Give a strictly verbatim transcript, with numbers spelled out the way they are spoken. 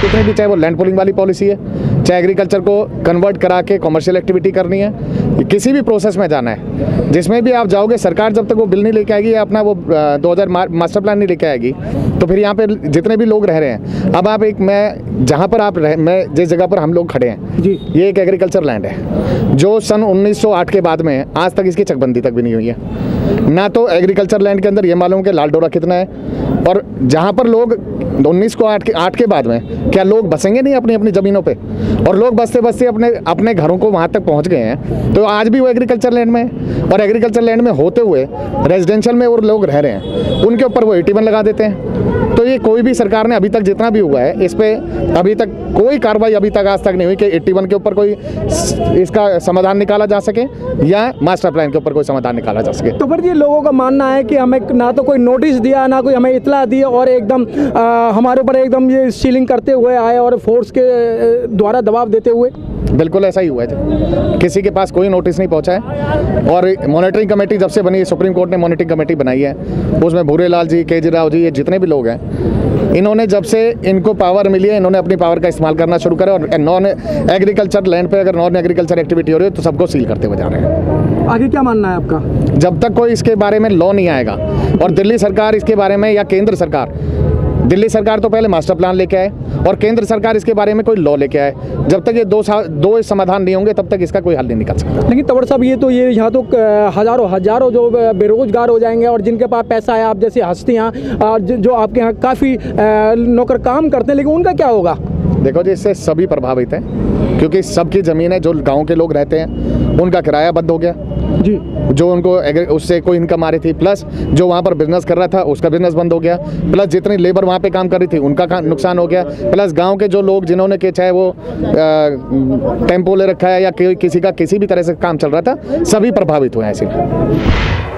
जितनी भी, चाहे वो लैंड पूलिंग वाली पॉलिसी है, चाहे एग्रीकल्चर को कन्वर्ट करा के कमर्शियल एक्टिविटी करनी है, किसी भी प्रोसेस में जाना है, जिसमें भी आप जाओगे, सरकार जब तक वो बिल नहीं लेके आएगी या अपना वो दो हज़ार मास्टर प्लान नहीं लेके आएगी, तो फिर यहाँ पे जितने भी लोग रह रहे हैं, अब आप एक, मैं जहाँ पर आप रह, मैं जिस जगह पर हम लोग खड़े हैं जी, ये एक एग्रीकल्चर लैंड है जो सन उन्नीस सौ आठ के बाद में आज तक इसकी चकबंदी तक भी नहीं हुई है। ना तो एग्रीकल्चर लैंड के अंदर ये मालूम कि लाल डोरा कितना है, और जहाँ पर लोग उन्नीस को आठ के आठ के बाद में क्या लोग बसेंगे नहीं अपनी अपनी ज़मीनों पे, और लोग बसते बसते अपने अपने घरों को वहाँ तक पहुँच गए हैं, तो आज भी वो एग्रीकल्चर लैंड में, और एग्रीकल्चर लैंड में होते हुए रेजिडेंशियल में वो लोग रह रहे हैं, उनके ऊपर वो एटी वन लगा देते हैं। तो ये कोई भी सरकार ने अभी तक जितना भी हुआ है इस पे अभी तक कोई कार्रवाई अभी तक आज तक नहीं हुई कि इक्यासी के ऊपर कोई इसका समाधान निकाला जा सके या मास्टर प्लान के ऊपर कोई समाधान निकाला जा सके। तो फिर ये लोगों का मानना है कि हमें ना तो कोई नोटिस दिया, ना कोई हमें इतला दी, और एकदम आ, हमारे ऊपर एकदम ये सीलिंग करते हुए आए और फोर्स के द्वारा दबाव देते हुए। बिल्कुल ऐसा ही हुआ है, किसी के पास कोई नोटिस नहीं पहुंचा है। और मॉनिटरिंग कमेटी जब से बनी है, सुप्रीम कोर्ट ने मॉनिटरिंग कमेटी बनाई है, उसमें भूरेलाल जी, केजरीवाल जी, ये जितने भी लोग हैं, इन्होंने जब से इनको पावर मिली है, इन्होंने अपनी पावर का इस्तेमाल करना शुरू करा, और नॉन एग्रीकल्चर लैंड पे अगर नॉन एग्रीकल्चर एक्टिविटी हो रही है तो सबको सील करते हुए जा रहे हैं। आगे क्या मानना है आपका? जब तक कोई इसके बारे में लॉ नहीं आएगा, और दिल्ली सरकार इसके बारे में, या केंद्र सरकार, दिल्ली सरकार तो पहले मास्टर प्लान लेके आए और केंद्र सरकार इसके बारे में कोई लॉ लेके आए, जब तक ये दो दो समाधान नहीं होंगे तब तक इसका कोई हल नहीं निकल सकता। लेकिन तंवर साहब, ये तो ये यहाँ तो हज़ारों हज़ारों जो बेरोजगार हो जाएंगे, और जिनके पास पैसा है, आप जैसी हस्तियाँ जो आपके यहाँ काफ़ी नौकर काम करते हैं, लेकिन उनका क्या होगा? देखो जी, इससे सभी प्रभावित हैं, क्योंकि सबकी ज़मीन है, जो गाँव के लोग रहते हैं उनका किराया बंद हो गया जी, जो उनको उससे कोई इनकम आ रही थी, प्लस जो वहाँ पर बिजनेस कर रहा था उसका बिजनेस बंद हो गया, प्लस जितनी लेबर वहाँ पे काम कर रही थी उनका नुकसान हो गया, प्लस गांव के जो लोग जिन्होंने के चाहे वो टेम्पो ले रखा है या किसी का किसी भी तरह से काम चल रहा था, सभी प्रभावित हुए हैं ऐसे।